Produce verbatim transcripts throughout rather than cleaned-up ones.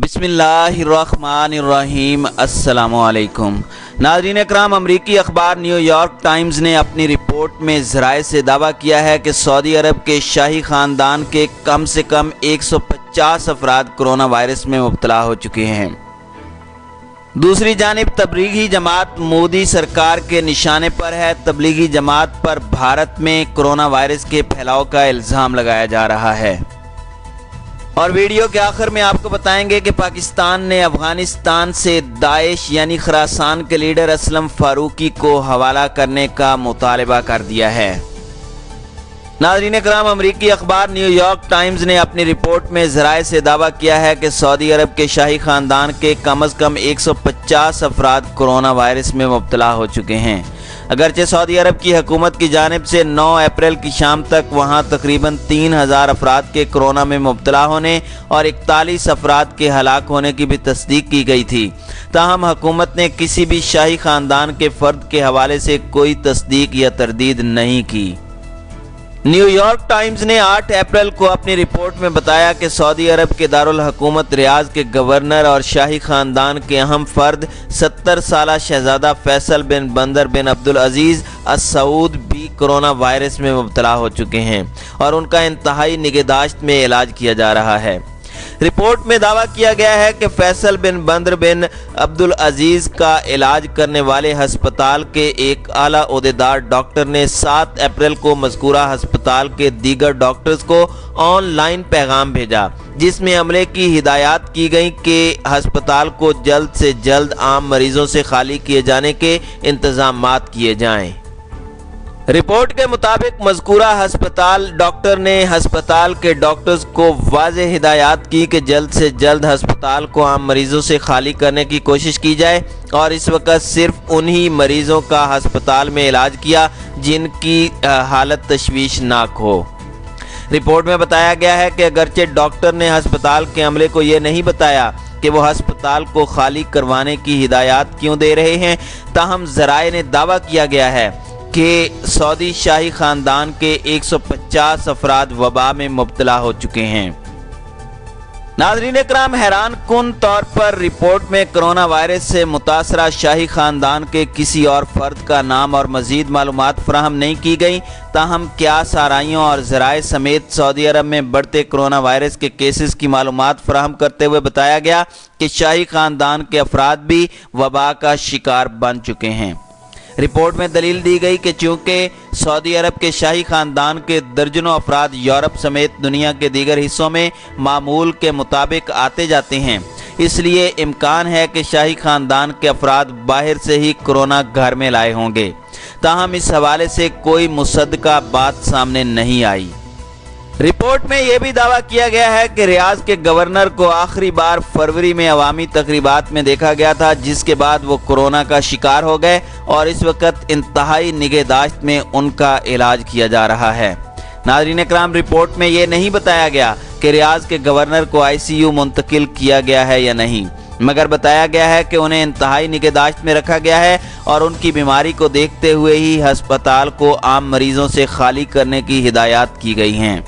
बिस्मिल्लाहिर्रहमानिर्रहीम। अस्सलामु अलैकुम नाज़रीन इकराम, अमरीकी अखबार न्यूयॉर्क टाइम्स ने अपनी रिपोर्ट में ज़राए से दावा किया है कि सऊदी अरब के शाही ख़ानदान के कम से कम एक सौ पचास अफराद कोरोना वायरस में मुब्तला हो चुके हैं। दूसरी जानिब तबलीगी जमात मोदी सरकार के निशाने पर है। तबलीगी जमात पर भारत में कोरोना वायरस के फैलाव का इल्ज़ाम लगाया जा रहा है। और वीडियो के आखिर में आपको बताएंगे कि पाकिस्तान ने अफगानिस्तान से दाइश यानी खुरासान के लीडर असलम फारूकी को हवाला करने का मुतालबा कर दिया है। नाज़रीन इकराम, अमरीकी अखबार न्यूयॉर्क टाइम्स ने अपनी रिपोर्ट में ज़राए से दावा किया है कि सऊदी अरब के शाही ख़ानदान के कम अज़ कम एक सौ पचास अफराद कोरोना वायरस में मुब्तला हो चुके हैं। अगरचे सऊदी अरब की हुकूमत की जानिब से नौ अप्रैल की शाम तक वहाँ तकरीबन तीन हज़ार अफराद के कोरोना में मुब्तला होने और इकतालीस अफराद के हलाक होने की भी तस्दीक की गई थी, ताहम हुकूमत ने किसी भी शाही ख़ानदान के फ़र्द के हवाले से कोई तस्दीक या तरदीद नहीं की। न्यूयॉर्क टाइम्स ने आठ अप्रैल को अपनी रिपोर्ट में बताया कि सऊदी अरब के दारुल हुकूमत रियाज के गवर्नर और शाही ख़ानदान के अहम फ़र्द सत्तर साला शहजादा फैसल बिन बंदर बिन अब्दुल अजीज़ अस सऊद भी कोरोना वायरस में मुब्तला हो चुके हैं और उनका इंतहाई निगहदाश्त में इलाज किया जा रहा है। रिपोर्ट में दावा किया गया है कि फैसल बिन बंदर बिन अब्दुल अजीज़ का इलाज करने वाले हस्पताल के एक आला ओहदेदार डॉक्टर ने सात अप्रैल को मज़कूरा हस्पताल के दीगर डॉक्टर्स को ऑनलाइन पैगाम भेजा, जिसमें अमले की हिदायत की गई कि हस्पताल को जल्द से जल्द आम मरीजों से खाली किए जाने के इंतजामात किए जाएं। रिपोर्ट के मुताबिक मज़कूरा हस्पताल डॉक्टर ने हस्पताल के डॉक्टर्स को वाज़ेह हिदायत की कि जल्द से जल्द हस्पताल को आम मरीजों से खाली करने की कोशिश की जाए और इस वक्त सिर्फ उन्हीं मरीजों का हस्पताल में इलाज किया जिनकी हालत तशवीशनाक हो। रिपोर्ट में बताया गया है कि अगरचे डॉक्टर ने हस्पताल के अमले को ये नहीं बताया कि वो हस्पताल को खाली करवाने की हिदायत क्यों दे रहे हैं, ताहम ज़राए ने दावा किया गया है कि सऊदी शाही ख़ानदान के एक सौ पचास अफराद वबा में मुब्तला हो चुके हैं। नाज़रीन इकराम, हैरान कुन तौर पर रिपोर्ट में कोरोना वायरस से मुतासरा शाही ख़ानदान के किसी और फ़र्द का नाम और मज़ीद मालूमात फराहम नहीं की गई, ताहम क्या साराइयों और ज़राए समेत सऊदी अरब में बढ़ते कोरोना वायरस के केसेस की मालूमात फराहम करते हुए बताया गया कि शाही ख़ानदान के अफराद भी वबा का शिकार बन चुके हैं। रिपोर्ट में दलील दी गई कि चूँकि सऊदी अरब के शाही ख़ानदान के दर्जनों अफराद यूरोप समेत दुनिया के दीगर हिस्सों में मामूल के मुताबिक आते जाते हैं, इसलिए इम्कान है कि शाही ख़ानदान के अफराद बाहर से ही कोरोना घर में लाए होंगे, ताहम इस हवाले से कोई मुसद्दका बात सामने नहीं आई। रिपोर्ट में यह भी दावा किया गया है कि रियाज के गवर्नर को आखिरी बार फरवरी में अवामी तकरीबात में देखा गया था, जिसके बाद वो कोरोना का शिकार हो गए और इस वक्त इंतहाई निगहदाश्त में उनका इलाज किया जा रहा है। नाज़रीन इकराम, रिपोर्ट में ये नहीं बताया गया कि रियाज के गवर्नर को आई सी यू मुंतकिल किया गया है या नहीं, मगर बताया गया है कि उन्हें इंतहाई निगहदाश्त में रखा गया है और उनकी बीमारी को देखते हुए ही हस्पताल को आम मरीजों से खाली करने की हिदायत की गई हैं।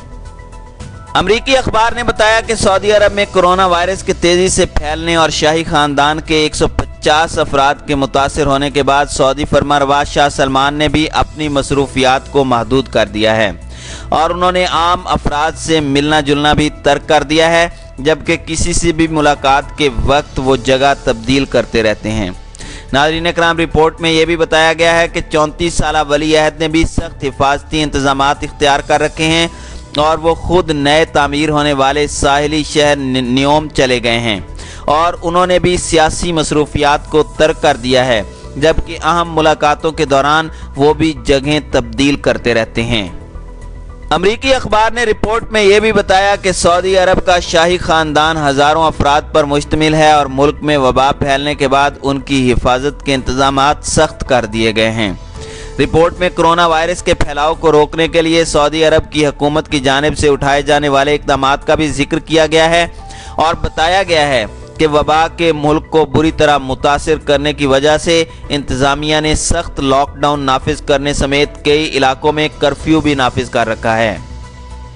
अमरीकी अखबार ने बताया कि सऊदी अरब में कोरोना वायरस के तेज़ी से फैलने और शाही ख़ानदान के एक सौ पचास अफराद के मुतासर होने के बाद सऊदी फरमारवा शाह सलमान ने भी अपनी मसरूफियात को महदूद कर दिया है और उन्होंने आम अफराद से मिलना जुलना भी तर्क कर दिया है, जबकि किसी से भी मुलाकात के वक्त वो जगह तब्दील करते रहते हैं। नाज़रीन इकराम, रिपोर्ट में यह भी बताया गया है कि चौंतीस साला वली अहद ने भी सख्त हिफाजती इंतजामात इख्तियार कर रखे हैं और वो खुद नए तामीर होने वाले साहिली शहर न्योम चले गए हैं और उन्होंने भी सियासी मसरूफियात को तर्क कर दिया है, जबकि अहम मुलाकातों के दौरान वो भी जगहें तब्दील करते रहते हैं। अमरीकी अखबार ने रिपोर्ट में यह भी बताया कि सऊदी अरब का शाही ख़ानदान हज़ारों अफराद पर मुश्तमिल है और मुल्क में वबा फैलने के बाद उनकी हिफाजत के इंतजामात सख्त कर दिए गए हैं। रिपोर्ट में कोरोना वायरस के फैलाव को रोकने के लिए सऊदी अरब की हुकूमत की जानिब से उठाए जाने वाले इक़दामात का भी जिक्र किया गया है और बताया गया है कि वबा के मुल्क को बुरी तरह मुतासिर करने की वजह से इंतज़ामिया ने सख्त लॉकडाउन नाफिज करने समेत कई इलाकों में कर्फ्यू भी नाफिज कर रखा है।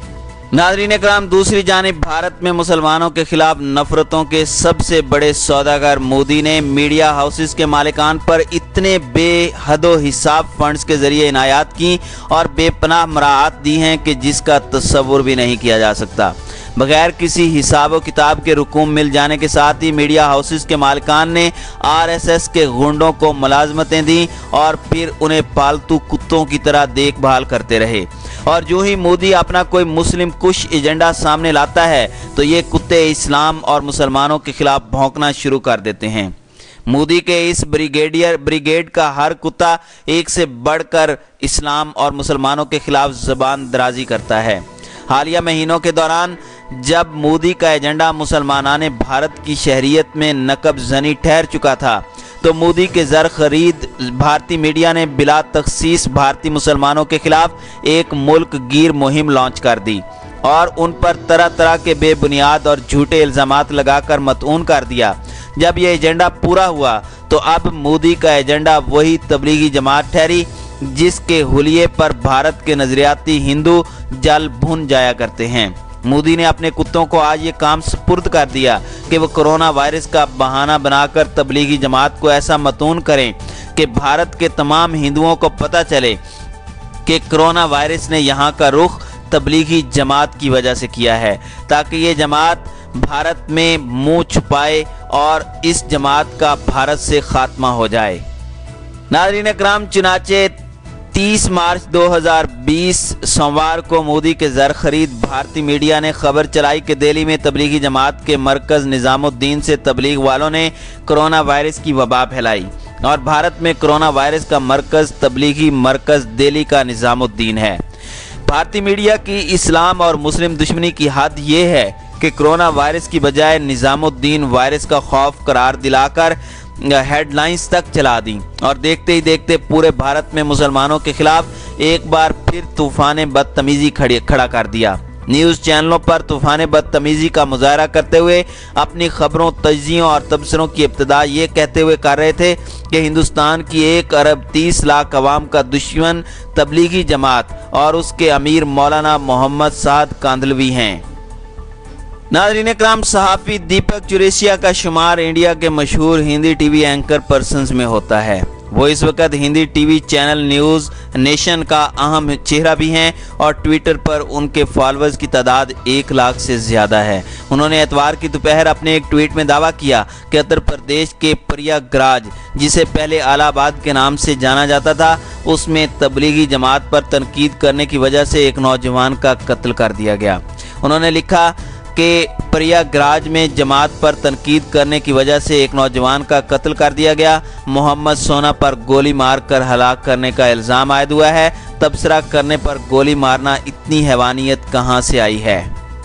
नाज़रीन इकराम, दूसरी जानिब भारत में मुसलमानों के खिलाफ नफरतों के सबसे बड़े सौदागर मोदी ने मीडिया हाउसेस के मालिकान पर इतने बेहदो हिसाब फंड्स के जरिए इनायात की और बेपनाह मराहत दी हैं कि जिसका तस्वुर भी नहीं किया जा सकता। बगैर किसी हिसाब व किताब के रुकूम मिल जाने के साथ ही मीडिया हाउसेस के मालिकान ने आर एस एस के गुंडों को मुलाजमतें दी और फिर उन्हें पालतू कुत्तों की तरह देखभाल करते रहे। और जो ही मोदी अपना कोई मुस्लिम कुश एजेंडा सामने लाता है तो ये कुत्ते इस्लाम और मुसलमानों के खिलाफ भौंकना शुरू कर देते हैं। मोदी के इस ब्रिगेडियर ब्रिगेड का हर कुत्ता एक से बढ़कर इस्लाम और मुसलमानों के खिलाफ ज़बान दराजी करता है। हालिया महीनों के दौरान जब मोदी का एजेंडा मुसलमानाने भारत की शहरियत में नकब जनी ठहर चुका था तो मोदी के ज़र खरीद भारतीय मीडिया ने बिला तखसीस भारतीय मुसलमानों के खिलाफ एक मुल्क गिर मुहिम लॉन्च कर दी और उन पर तरह तरह के बेबुनियाद और झूठे इल्ज़ामात लगाकर मतऊन कर दिया। जब यह एजेंडा पूरा हुआ तो अब मोदी का एजेंडा वही तबलीगी जमात ठहरी जिसके हुलिये पर भारत के नजरियाती हिंदू जल भुन जाया करते हैं। मोदी ने अपने कुत्तों को आज ये काम सुपुर्द कर दिया कि वो कोरोना वायरस का बहाना बनाकर तबलीगी जमात को ऐसा मतून करें कि भारत के तमाम हिंदुओं को पता चले कि कोरोना वायरस ने यहाँ का रुख तबलीगी जमात की वजह से किया है, ताकि ये जमात भारत में मुंह छुपाए और इस जमात का भारत से खात्मा हो जाए। नाज़रीन इकराम, चुनाचे तीस मार्च दो हज़ार बीस सोमवार को मोदी के ज़र खरीद भारतीय मीडिया ने खबर चलाई कि दिल्ली में तबलीगी जमात के मरकज़ निज़ामुद्दीन से तबलीग वालों ने कोरोना वायरस की वबा फैलाई और भारत में कोरोना वायरस का मरकज़ तबलीगी मरकज़ दिल्ली का निज़ामुद्दीन है। भारतीय मीडिया की इस्लाम और मुस्लिम दुश्मनी की हद ये है कि कोरोना वायरस की बजाय निज़ामुद्दीन वायरस का खौफ करार दिलाकर हेडलाइंस तक चला दी और देखते ही देखते पूरे भारत में मुसलमानों के खिलाफ एक बार फिर तूफान बदतमीजी खड़ा कर दिया। न्यूज़ चैनलों पर तूफान बदतमीजी का मुजाहरा करते हुए अपनी खबरों, तज्जियों और तबसरों की इब्तिदा ये कहते हुए कर रहे थे कि हिंदुस्तान की एक अरब तीस लाख अवाम का दुश्मन तबलीगी जमात और उसके अमीर मौलाना मोहम्मद साद कांदलवी हैं। नाज़रीन इकराम, सहाफ़ी दीपक चुरेशिया का शुमार इंडिया के मशहूर हिंदी टीवी एंकर पर्सन्स में होता है। वो इस वक्त Hindi TV channel News Nation का अहम चेहरा भी हैं और ट्विटर पर उनके फॉलोअर्स की तादाद एक लाख से ज़्यादा है। उन्होंने एतवार की दोपहर अपने एक ट्वीट में दावा किया कि उत्तर प्रदेश के प्रयागराज, जिसे पहले इलाहाबाद के नाम से जाना जाता था, उसमें तबलीगी जमात पर तनकीद करने की वजह से एक नौजवान का कत्ल कर दिया गया। उन्होंने लिखा कि प्रयागराज में जमात पर तनकीद करने की वजह से एक नौजवान का कत्ल कर दिया गया। मोहम्मद सोना पर गोली मारकर हलाक करने का इल्ज़ाम आयद हुआ है। तबसरा करने पर गोली मारना, इतनी हैवानियत कहां से आई है।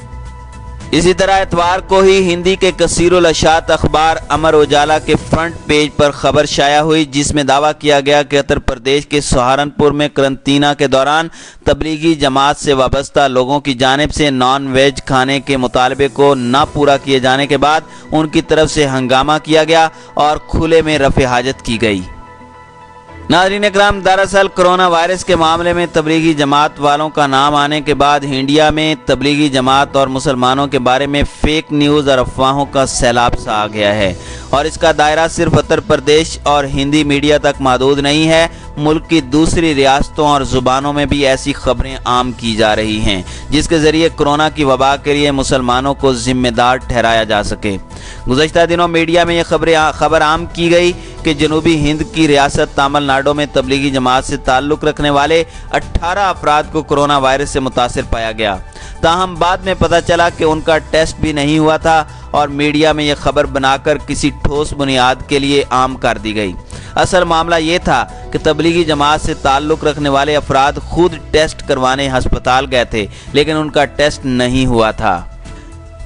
इसी तरह एतवार को ही हिंदी के कसीरुल अशात अखबार अमर उजाला के फ्रंट पेज पर खबर शाया हुई जिसमें दावा किया गया कि उत्तर प्रदेश के सहारनपुर में करंतना के दौरान तबलीगी जमात से वाबस्ता लोगों की जानिब से नॉन वेज खाने के मुतालबे को ना पूरा किए जाने के बाद उनकी तरफ से हंगामा किया गया और खुले में रफ़े हाजत की गई। नाज़रीन इकराम, दरअसल कोरोना वायरस के मामले में तबलीगी जमात वालों का नाम आने के बाद इंडिया में तबलीगी जमात और मुसलमानों के बारे में फ़ेक न्यूज़ और अफवाहों का सैलाब सा आ गया है और इसका दायरा सिर्फ उत्तर प्रदेश और हिंदी मीडिया तक महदूद नहीं है। मुल्क की दूसरी रियासतों और ज़ुबानों में भी ऐसी खबरें आम की जा रही हैं जिसके ज़रिए कोरोना की वबा के लिए मुसलमानों को ज़िम्मेदार ठहराया जा सके। गुज़श्ता दिनों मीडिया में यह खबरें खबर आम की गई कि जनूबी हिंद की रियासत तमिलनाडु में तबलीगी जमात से ताल्लुक़ रखने वाले अट्ठारह अफराद को कोरोना वायरस से मुतासिर पाया गया। ताहम बाद में पता चला कि उनका टेस्ट भी नहीं हुआ था और मीडिया में यह खबर बनाकर किसी ठोस बुनियाद के लिए आम कर दी गई। असल मामला ये था कि तबलीगी जमात से ताल्लुक़ रखने वाले अफराद खुद टेस्ट करवाने अस्पताल गए थे लेकिन उनका टेस्ट नहीं हुआ था।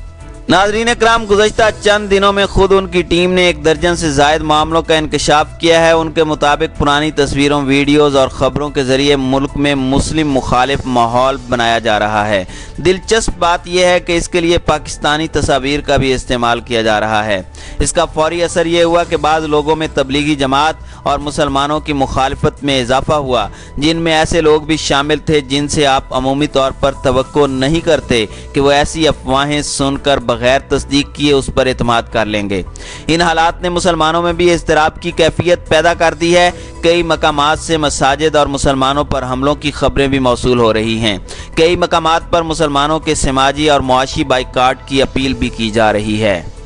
नाज़रीन इकराम, गुज़श्ता चंद दिनों में खुद उनकी टीम ने एक दर्जन से ज़ायद मामलों का इंकशाफ किया है। उनके मुताबिक पुरानी तस्वीरों, वीडियोज़ और ख़बरों के ज़रिए मुल्क में मुस्लिम मुखालिफ माहौल बनाया जा रहा है। दिलचस्प बात यह है कि इसके लिए पाकिस्तानी तस्वीर का भी इस्तेमाल किया जा रहा है। इसका फौरी असर ये हुआ कि बाद लोगों में तबलीगी जमात और मुसलमानों की मुखालफत में इजाफा हुआ, जिनमें ऐसे लोग भी शामिल थे जिनसे आप अमूमी तौर पर तवक्को नहीं करते कि वो ऐसी अफवाहें सुनकर बगैर तस्दीक किए उस पर एतमाद कर लेंगे। इन हालात ने मुसलमानों में भी इज़्तिराब की कैफियत पैदा कर दी है। कई मकामात से मसाजिद और मुसलमानों पर हमलों की खबरें भी मौसूल हो रही हैं। कई मकामात पर मुसलमानों के समाजी और मुआशी बाइकाट की अपील भी की जा रही है।